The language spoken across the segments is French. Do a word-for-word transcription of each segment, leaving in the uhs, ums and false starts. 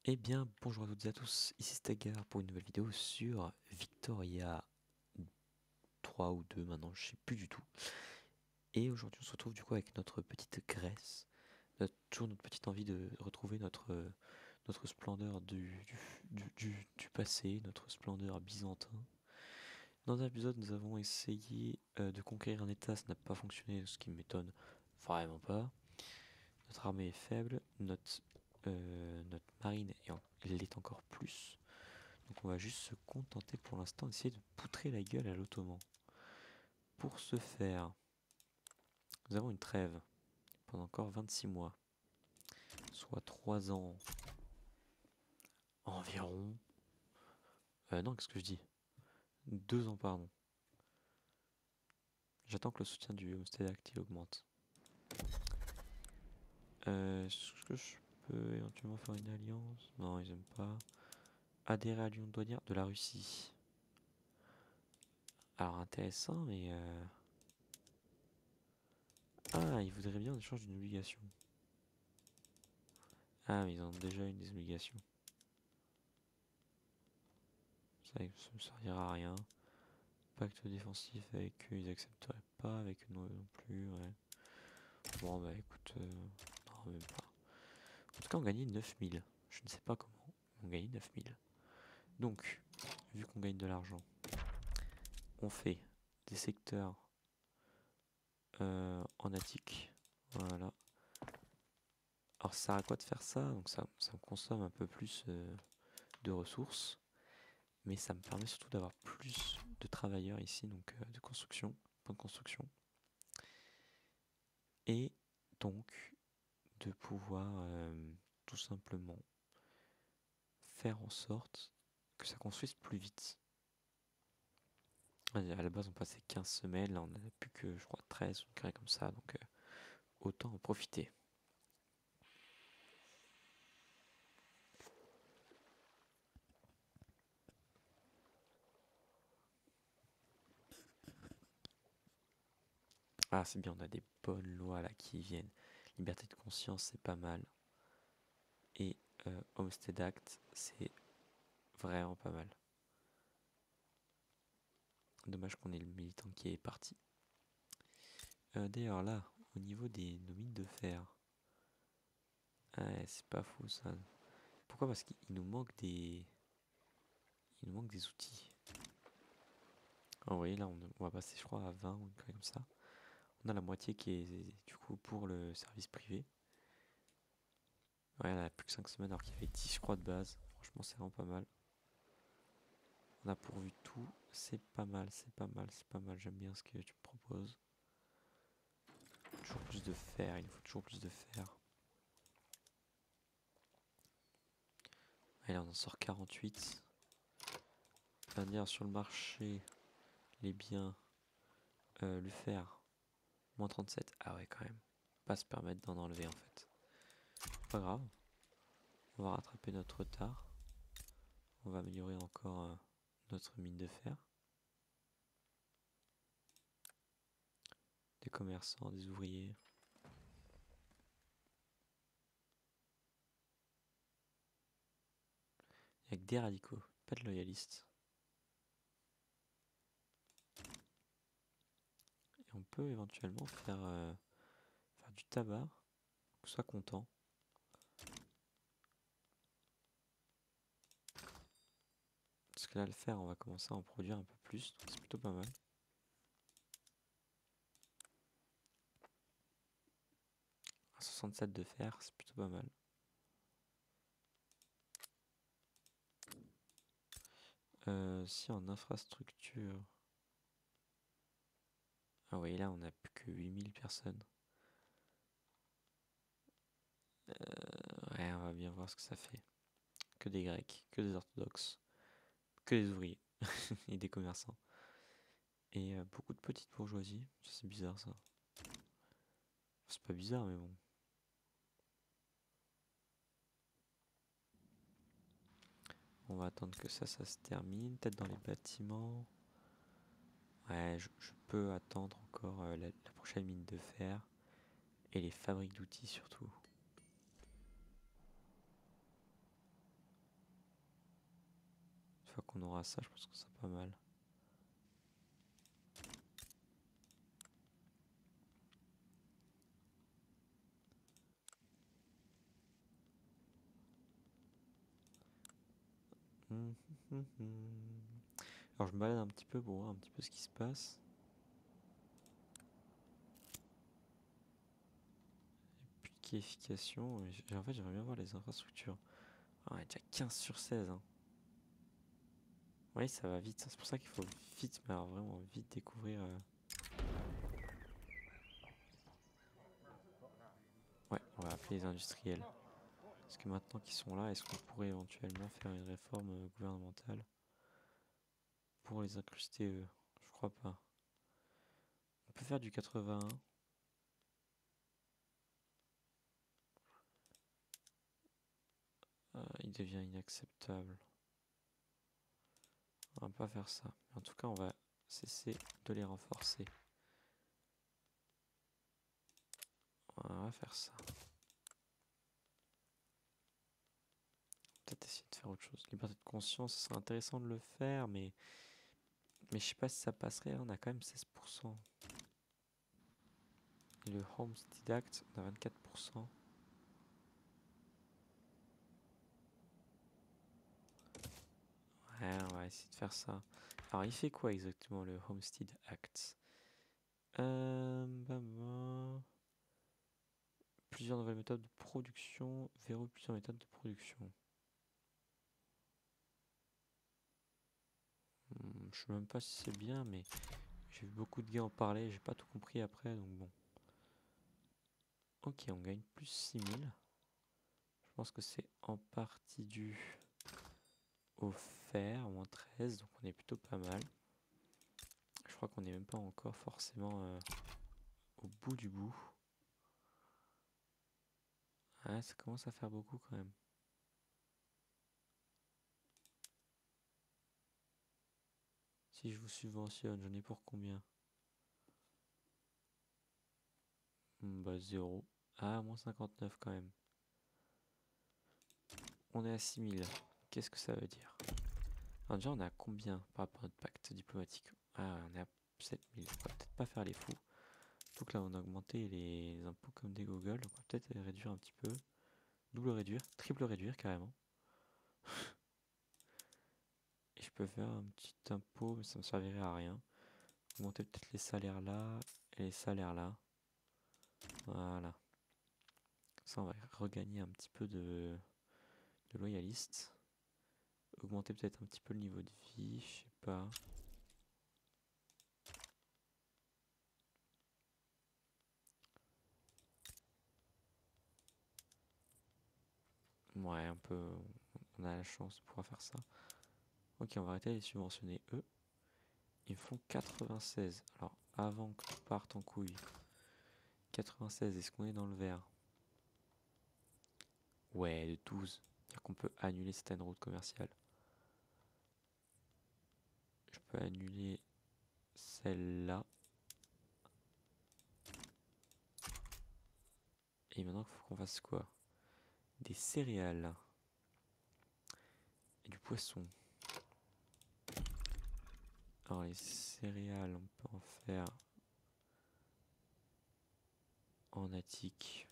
Eh bien, bonjour à toutes et à tous, ici Stagar pour une nouvelle vidéo sur Victoria trois ou deux maintenant, je sais plus du tout. Et aujourd'hui on se retrouve du coup avec notre petite Grèce, notre, toujours notre petite envie de retrouver notre, euh, notre splendeur du, du, du, du, du passé, notre splendeur byzantin. Dans un épisode nous avons essayé euh, de conquérir un état, ça n'a pas fonctionné, ce qui m'étonne vraiment pas. Notre armée est faible, notre, euh, notre marine est en- l'est encore plus. Donc on va juste se contenter pour l'instant d'essayer de poutrer la gueule à l'Ottoman. Pour ce faire, nous avons une trêve pendant encore vingt-six mois, soit trois ans environ. Euh, non, qu'est-ce que je dis? Deux ans, pardon. J'attends que le soutien du Homestead Act il augmente. Euh, Est-ce que je peux éventuellement faire une alliance? Non, ils aiment pas. Adhérer à l'union douanière de la Russie. Alors intéressant, mais... Euh... Ah, ils voudraient bien en échange d'une obligation. Ah, mais ils ont déjà une des obligations. Ça ne servira à rien. Pacte défensif avec eux, ils accepteraient pas, avec eux non, non plus, ouais. Bon bah écoute, euh, non même pas. En tout cas on gagnait neuf mille, je ne sais pas comment, mais on gagnait neuf mille. Donc, vu qu'on gagne de l'argent, on fait des secteurs euh, en attique, voilà. Alors ça sert à quoi de faire ça? Donc ça, ça me consomme un peu plus euh, de ressources, mais ça me permet surtout d'avoir plus de travailleurs ici, donc euh, de construction, point de construction. Et donc de pouvoir euh, tout simplement faire en sorte que ça construise plus vite. À la base, on passait quinze semaines, là on n'a plus que, je crois, treize ou une connerie comme ça, donc euh, autant en profiter. Ah, c'est bien, on a des bonnes lois là qui viennent. Liberté de conscience, c'est pas mal. Et euh, Homestead Act, c'est vraiment pas mal. Dommage qu'on ait le militant qui est parti. Euh, D'ailleurs, là, au niveau des nos mines de fer, ouais, c'est pas fou ça. Pourquoi? Parce qu'il nous manque des. Il nous manque des outils. Ah oui, là on, on va passer je crois à vingt ou une connerie comme ça. On a la moitié qui est du coup pour le service privé. Ouais, on a plus que cinq semaines alors qu'il y avait dix je crois de base. Franchement c'est vraiment pas mal. On a pourvu tout, c'est pas mal, c'est pas mal, c'est pas mal. J'aime bien ce que tu me proposes. Toujours plus de fer, il nous faut toujours plus de fer. Allez, on en sort quarante-huit. On va dire sur le marché, les biens, euh, le fer, moins trente-sept. Ah ouais quand même. Pas se permettre d'en enlever en fait. Pas grave. On va rattraper notre retard. On va améliorer encore euh, notre mine de fer. Des commerçants, des ouvriers. Il n'y a que des radicaux, pas de loyalistes. Et on peut éventuellement faire, euh, faire du tabac, qu'on soit content. Parce que là, le fer, on va commencer à en produire un peu plus, donc c'est plutôt pas mal. À soixante-sept de fer, c'est plutôt pas mal. Euh, si en infrastructure... Ah oui, là, on n'a plus que huit mille personnes. Euh, ouais, on va bien voir ce que ça fait. Que des Grecs, que des orthodoxes, que des ouvriers et des commerçants. Et euh, beaucoup de petites bourgeoisies. C'est bizarre ça. C'est pas bizarre, mais bon. On va attendre que ça, ça se termine. Peut-être dans les bâtiments. Ouais, je, je peux attendre encore euh, la, la prochaine mine de fer. Et les fabriques d'outils surtout. fois qu'on aura ça, je pense que c'est pas mal. Alors je me balade un petit peu pour voir un petit peu ce qui se passe. Piquification, en fait j'aimerais bien voir les infrastructures. Ah, on est déjà quinze sur seize. Hein. Oui, ça va vite, c'est pour ça qu'il faut vite, mais alors vraiment vite découvrir. Euh... Ouais, on va appeler les industriels. Parce que maintenant qu'ils sont là, est-ce qu'on pourrait éventuellement faire une réforme euh, gouvernementale pour les incruster eux? Je crois pas. On peut faire du quatre-vingt-un. Euh, il devient inacceptable. On va pas faire ça. En tout cas, on va cesser de les renforcer. On va faire ça. Peut-être essayer de faire autre chose. Liberté de conscience, ce serait intéressant de le faire, mais mais je sais pas si ça passerait. On a quand même seize pour cent. Et le Homestead Act, on a vingt-quatre pour cent. Ouais, on va essayer de faire ça. Alors, il fait quoi exactement le Homestead Act? euh, bah, bah. Plusieurs nouvelles méthodes de production. Verrouille plusieurs méthodes de production. Hmm, je sais même pas si c'est bien, mais j'ai vu beaucoup de gars en parler. J'ai pas tout compris après, donc bon. Ok, on gagne plus six mille. Je pense que c'est en partie dû au fer, moins treize, donc on est plutôt pas mal. Je crois qu'on n'est même pas encore forcément euh, au bout du bout. Ah, ça commence à faire beaucoup quand même. Si je vous subventionne, j'en ai pour combien? Bah zéro. Ah, moins cinquante-neuf quand même. On est à six mille. Qu'est-ce que ça veut dire? Alors déjà, on est à combien par rapport à notre pacte diplomatique? Ah, on est à sept mille. On va peut-être pas faire les fous. Donc là, on a augmenté les impôts comme des gogoles. Donc on va peut-être les réduire un petit peu. Double réduire, triple réduire carrément. Et je peux faire un petit impôt, mais ça me servirait à rien. Augmenter peut-être les salaires là et les salaires là. Voilà. Ça, on va regagner un petit peu de, de loyalistes. Augmenter peut-être un petit peu le niveau de vie, je sais pas. Ouais, un peu. On a la chance de pouvoir faire ça. Ok, on va arrêter de les subventionner eux. Ils font quatre-vingt-seize. Alors, avant que tu partes en couille. quatre-vingt-seize, est-ce qu'on est dans le vert? Ouais, de douze. C'est-à-dire qu'on peut annuler certaines routes commerciales. Je peux annuler celle-là. Et maintenant, il faut qu'on fasse quoi? Des céréales. Et du poisson. Alors, les céréales, on peut en faire en attique.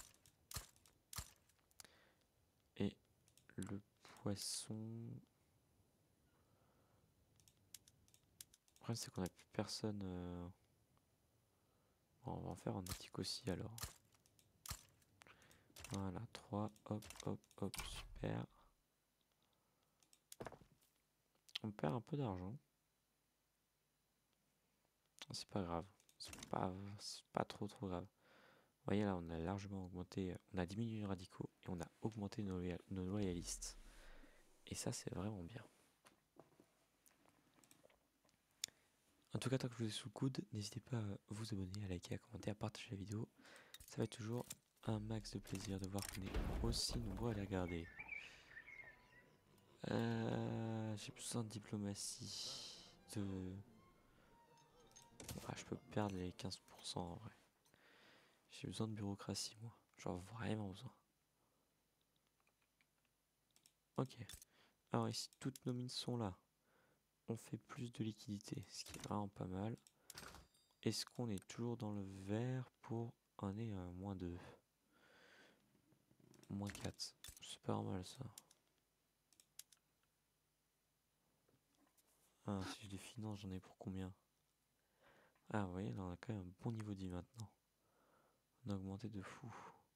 Et le poisson... Le problème, c'est qu'on n'a plus personne... Euh... Bon, on va en faire en attique aussi, alors. Voilà, trois, hop, hop, hop, super. On perd un peu d'argent. C'est pas grave. C'est pas, pas trop trop grave. Vous voyez là, on a largement augmenté, on a diminué les radicaux et on a augmenté nos, loyal, nos loyalistes. Et ça, c'est vraiment bien. En tout cas, tant que je vous ai sous le coude, n'hésitez pas à vous abonner, à liker, à commenter, à partager la vidéo. Ça va être toujours un max de plaisir de voir qu'on est aussi nombreux à les regarder. Euh, J'ai besoin de diplomatie. De... Ah, je peux perdre les quinze pour cent en vrai. J'ai besoin de bureaucratie, moi. Genre vraiment besoin. Ok. Alors ici, toutes nos mines sont là. on fait plus de liquidité, ce qui est vraiment pas mal. Est-ce qu'on est toujours dans le vert pour un nez à moins deux? Moins quatre. C'est pas mal ça. Ah, si je les finance, j'en ai pour combien? Ah, vous voyez, là on a quand même un bon niveau de vie maintenant. On a augmenté de fou.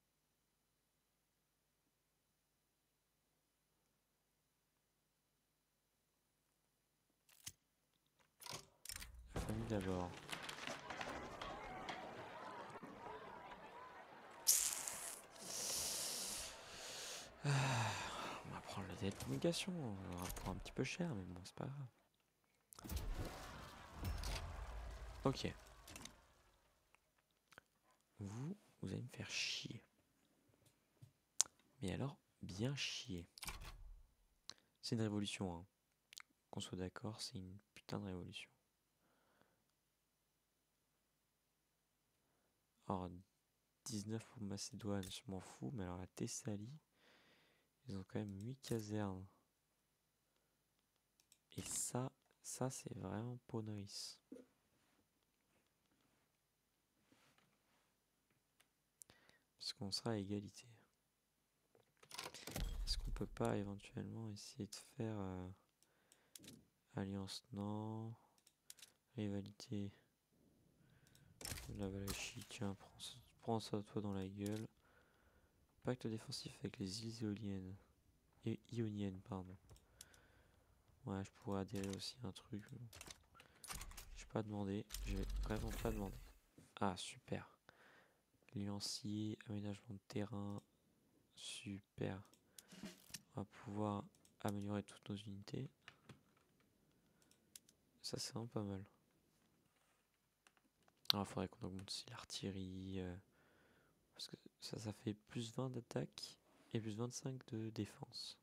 La famille d'abord. Ah, on va prendre le délai de communication. On va prendre un petit peu cher, mais bon, c'est pas grave. Ok. Vous, vous allez me faire chier. Mais alors, bien chier. C'est une révolution, hein. Qu'on soit d'accord, c'est une putain de révolution. Alors, dix-neuf pour Macédoine, je m'en fous, mais alors la Thessalie, ils ont quand même huit casernes. Et ça, ça c'est vraiment peau nice. Parce qu'on sera à égalité. Est-ce qu'on peut pas éventuellement essayer de faire euh, alliance? Non. Rivalité. La Valachie, tiens, prends ça, prends ça toi dans la gueule. Pacte défensif avec les îles éoliennes. Et ioniennes, pardon. Ouais, je pourrais adhérer aussi à un truc. Je vais pas demander. Je vais vraiment pas demander. Ah, super. Liancier, aménagement de terrain. Super. On va pouvoir améliorer toutes nos unités. Ça, c'est vraiment pas mal. Alors, il faudrait qu'on augmente aussi l'artillerie. Euh, parce que ça, ça fait plus vingt d'attaque et plus vingt-cinq de défense.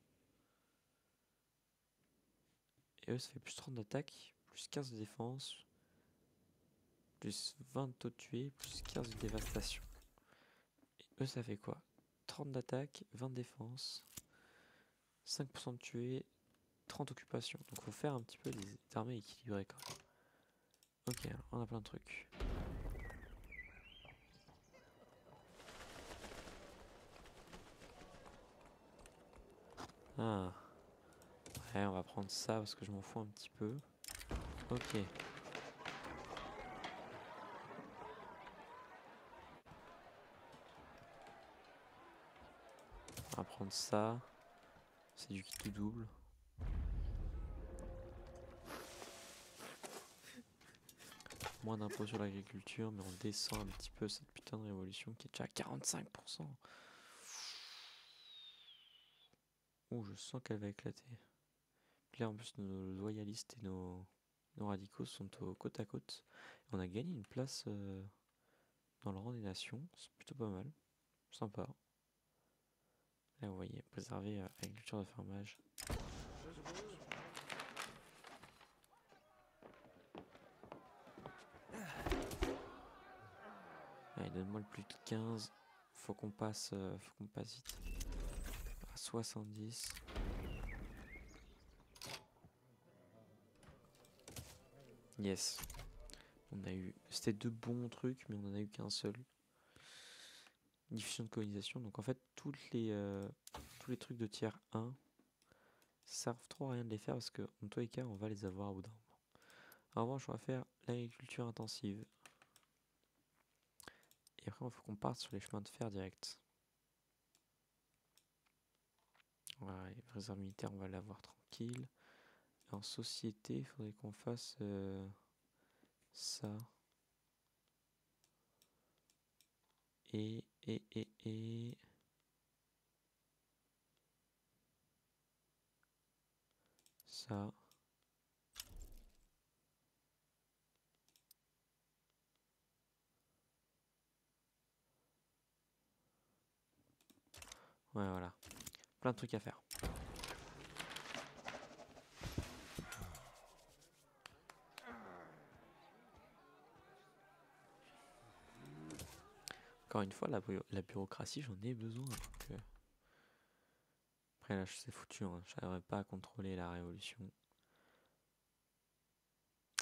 Et eux, ça fait plus trente d'attaque, plus quinze de défense, plus vingt de taux de tués, plus quinze de dévastation. Et eux, ça fait quoi? Trente d'attaque, vingt de défense, cinq pour cent de tués, trente occupations. Donc faut faire un petit peu des armées équilibrées quand même. Ok, alors, on a plein de trucs. Ah. Ouais, on va prendre ça parce que je m'en fous un petit peu. Ok. On va prendre ça. C'est du kit tout double. Moins d'impôts sur l'agriculture, mais on descend un petit peu cette putain de révolution qui est déjà à quarante-cinq pour cent. Ouh, je sens qu'elle va éclater. Puis là, en plus, nos loyalistes et nos, nos radicaux sont au côte à côte. On a gagné une place euh, dans le rang des nations. C'est plutôt pas mal. Sympa. Là, vous voyez, préserver euh, l'agriculture de fermage. Allez, donne-moi le plus de quinze. Faut qu'on passe, euh, faut qu'on passe vite. À soixante-dix. Yes. On a eu. C'était deux bons trucs, mais on en a eu qu'un seul. Diffusion de colonisation. Donc en fait, toutes les, euh, tous les trucs de tiers un servent trop à rien de les faire parce que, en tous les cas, on va les avoir au bout d'un moment. En revanche, on va faire l'agriculture intensive. Et après, il faut qu'on parte sur les chemins de fer direct. Voilà, les réserves militaires, on va l'avoir tranquille. Et en société, il faudrait qu'on fasse euh, ça. Et, et, et, et... ça. Ouais, voilà. Plein de trucs à faire. Encore une fois, la, la bureaucratie, j'en ai besoin. Donc, euh... Après, là, c'est foutu. Hein. Je n'arriverai pas à contrôler la révolution.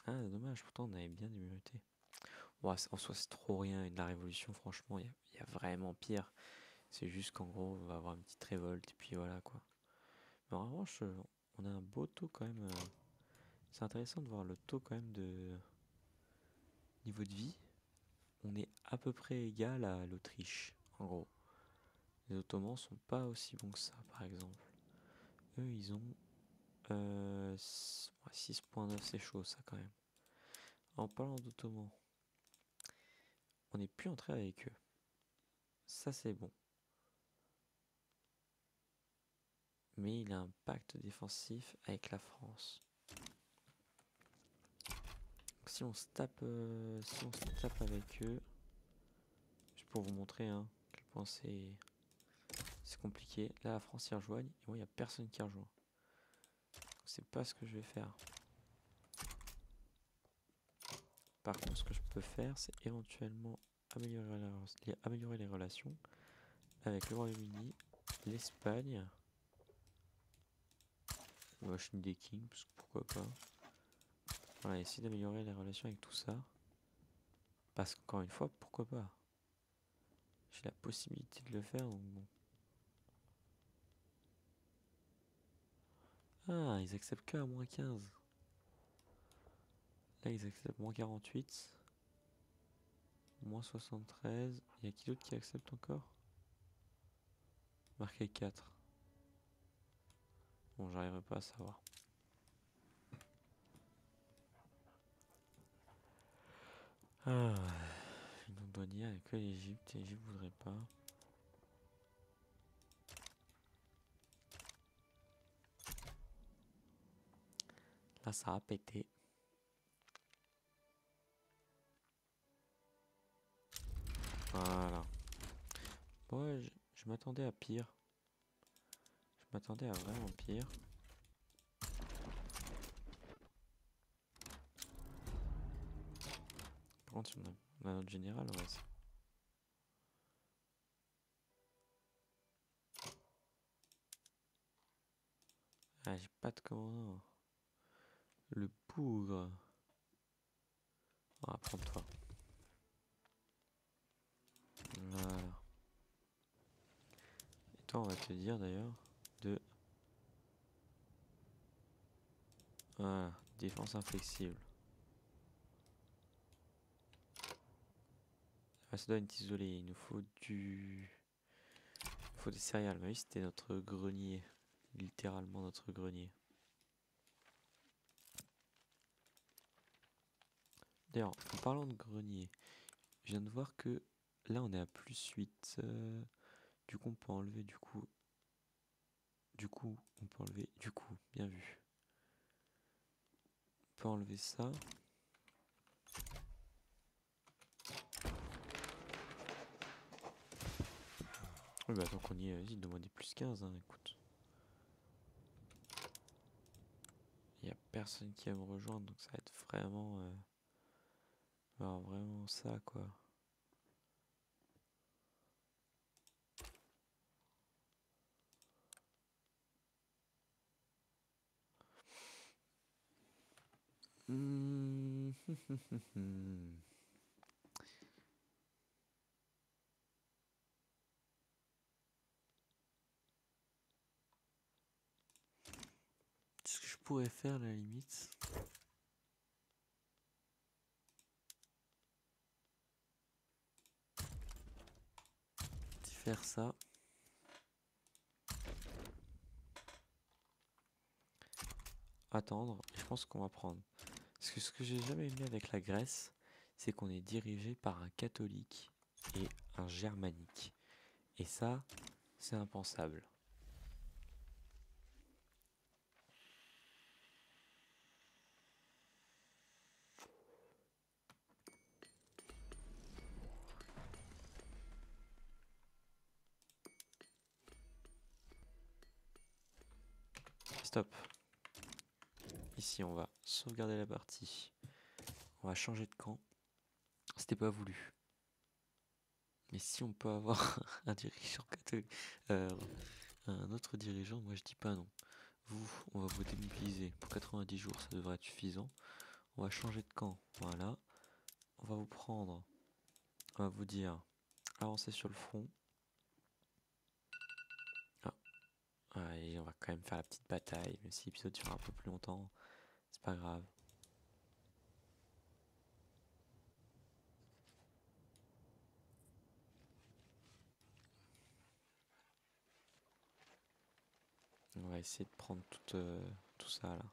Ah, dommage, pourtant on avait bien des minorités. Bon, en soi, c'est trop rien. La révolution, franchement, il y, y, a vraiment pire. C'est juste qu'en gros, on va avoir une petite révolte, et puis voilà quoi. Mais en revanche, on a un beau taux quand même. Euh, c'est intéressant de voir le taux quand même de niveau de vie. On est à peu près égal à l'Autriche, en gros. Les Ottomans sont pas aussi bons que ça, par exemple. Eux, ils ont euh, six virgule neuf, c'est chaud ça quand même. En parlant d'Ottomans, on n'est plus entré avec eux. Ça, c'est bon. Mais il a un pacte défensif avec la France. Donc, si on se tape, euh, si on se tape avec eux, juste pour vous montrer hein, à quel point c'est c'est compliqué. Là, la France y rejoigne et moi, il n'y a personne qui rejoint. C'est pas ce que je vais faire. Par contre, ce que je peux faire, c'est éventuellement améliorer, la, améliorer les relations avec le Royaume-Uni, l'Espagne, la Washington des Kings, parce que pourquoi pas. Voilà, essayer d'améliorer les relations avec tout ça. Parce qu'encore une fois, pourquoi pas. J'ai la possibilité de le faire, donc bon. Ah, ils acceptent que à moins quinze. Là, ils acceptent moins quarante-huit. Moins soixante-treize. Il y a qui d'autre qui accepte encore? Marqué quatre. Bon, j'arriverai pas à savoir. Ah, une douanière avec que l'Égypte. L'Égypte voudrait pas. Là, ça a pété. Voilà. Ouais, je, je m'attendais à pire. Je m'attendais à vraiment pire. Par contre, si on a, on a notre général, ouais. Ah, j'ai pas de commandant. Le bougre. On va prendre toi. Voilà. Et toi, on va te dire d'ailleurs de. Voilà, défense inflexible. Macédoine est isolée, il nous faut du. Il nous faut des céréales. Mais oui, c'était notre grenier. Littéralement notre grenier. D'ailleurs, en parlant de grenier, je viens de voir que là on est à plus huit. Euh, du coup, on peut enlever du coup. Du coup, on peut enlever. Du coup, bien vu. On peut enlever ça. Oui, bah tant qu'on y est, vas-y, demandez plus quinze, hein, écoute. Il n'y a personne qui va me rejoindre, donc ça va être vraiment. Euh, alors, vraiment ça, quoi. Mmh. Ce que je pourrais faire à la limite. C'est faire ça. Attendre. Et je pense qu'on va prendre. Parce que ce que j'ai jamais aimé avec la Grèce, c'est qu'on est dirigé par un catholique et un germanique. Et ça, c'est impensable. Stop. Ici, on va sauvegarder la partie. On va changer de camp. C'était pas voulu. Mais si on peut avoir un dirigeant catholique, euh, un autre dirigeant, moi je dis pas non. Vous, on va vous démobiliser pour quatre-vingt-dix jours, ça devrait être suffisant. On va changer de camp. Voilà. On va vous prendre. On va vous dire avancez sur le front. Ah. Ah, et on va quand même faire la petite bataille. Même si l'épisode durera un peu plus longtemps. C'est pas grave. On va essayer de prendre tout, euh, tout ça là.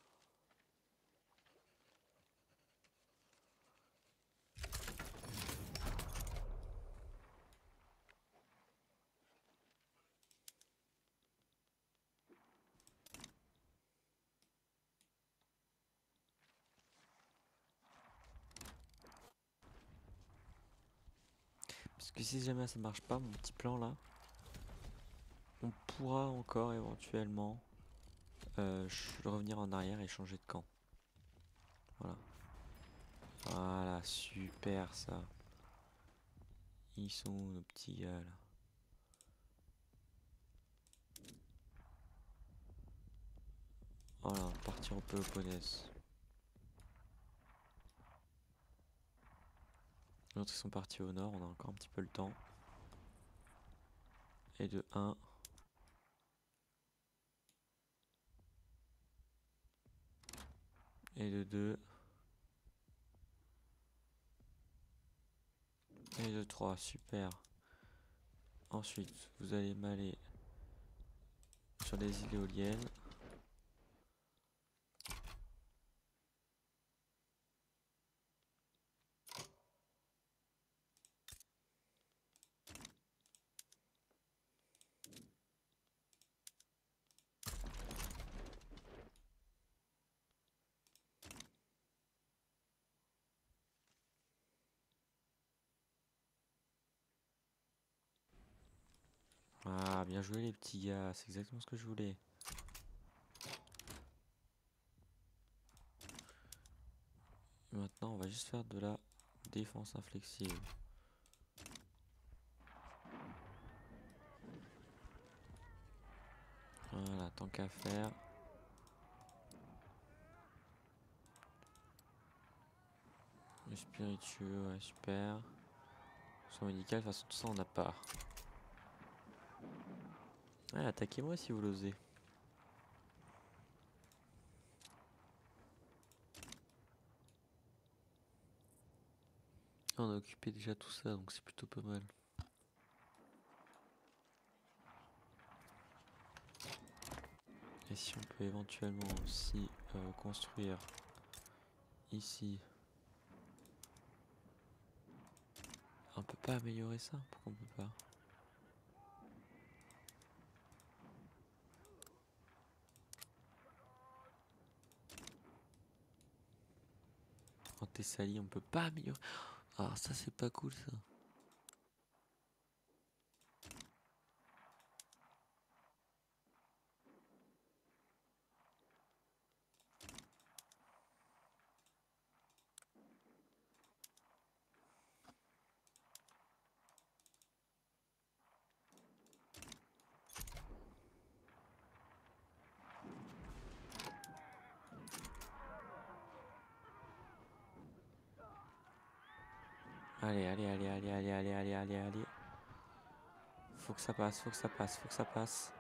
Parce que si jamais ça marche pas, mon petit plan là, on pourra encore éventuellement euh, revenir en arrière et changer de camp. Voilà. Voilà, super ça. Ils sont où, nos petits gars là? Voilà, on va partir au Péloponnèse. Les autres ils sont partis au nord, on a encore un petit peu le temps. Et de un. Et de deux. Et de trois, super. Ensuite, vous allez m'aller sur les îles éoliennes. Ah, bien joué les petits gars, c'est exactement ce que je voulais. Et maintenant, on va juste faire de la défense inflexible. Voilà, tant qu'à faire. Le spiritueux, ouais, super. Soin médical, de toute façon, tout ça, on n'a pas. Ouais, attaquez-moi si vous l'osez. On a occupé déjà tout ça, donc c'est plutôt pas mal. Et si on peut éventuellement aussi euh, construire ici. On peut pas améliorer ça? Pourquoi on peut pas? En Thessalie, on peut pas améliorer. Ah, ça c'est pas cool ça. Allez, allez, allez, allez, allez, allez, allez, allez, allez. Faut que ça passe, faut que ça passe, faut que ça passe.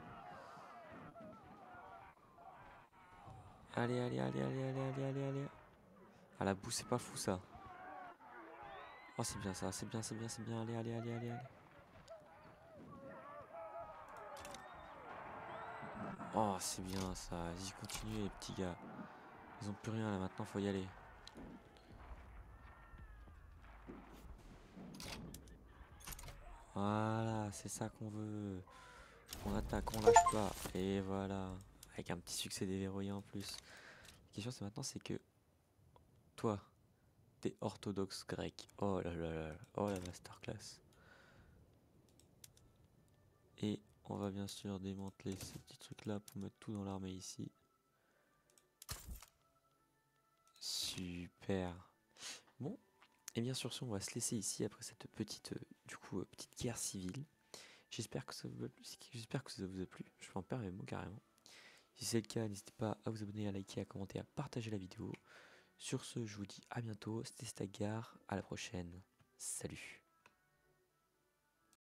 Allez, allez, allez, allez, allez, allez, allez, allez. Ah, la boue, c'est pas fou ça. Oh, c'est bien ça, c'est bien, c'est bien, c'est bien. Allez, allez, allez, allez, allez. Oh, c'est bien ça. Vas-y, continue les petits gars. Ils ont plus rien là, maintenant faut y aller. Voilà, c'est ça qu'on veut. On attaque, on lâche pas. Et voilà. Avec un petit succès déverrouillé en plus. La question c'est maintenant, c'est que toi, t'es orthodoxe grec. Oh là là là. Oh la masterclass. Et on va bien sûr démanteler ces petits trucs là pour mettre tout dans l'armée ici. Super. Bon, et bien sûr, on va se laisser ici après cette petite, euh, du coup, euh, petite guerre civile. J'espère que ça vous a plu. J'espère que ça vous a plu. Je vais en perdre mes mots carrément. Si c'est le cas, n'hésitez pas à vous abonner, à liker, à commenter, à partager la vidéo. Sur ce, je vous dis à bientôt. C'était Stagar. À la prochaine. Salut.